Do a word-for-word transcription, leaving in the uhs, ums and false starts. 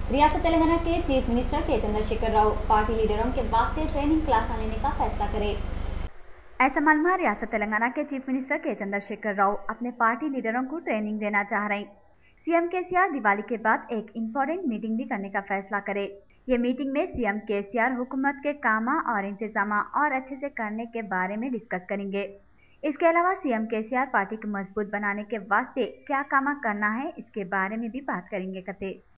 रियासत तेलंगाना के chief minister के चंद्रशेखर राव पार्टी लीडरों के वास्ते ट्रेनिंग क्लास लेने का फैसला करे। ऐसा मालूम है, रियासत तेलंगाना के चीफ मिनिस्टर के चंद्रशेखर राव अपने पार्टी लीडरों को ट्रेनिंग देना चाह रहे हैं। सीएम केसीआर दिवाली के बाद एक इम्पोर्टेंट मीटिंग भी करने का फैसला करे। ये मीटिंग में सीएम केसीआर हुकूमत के काम और इंतजाम और अच्छे से करने के बारे में डिस्कस करेंगे। इसके अलावा सीएम केसीआर पार्टी को मजबूत बनाने के वास्ते क्या काम करना है, इसके बारे में भी बात करेंगे। कहते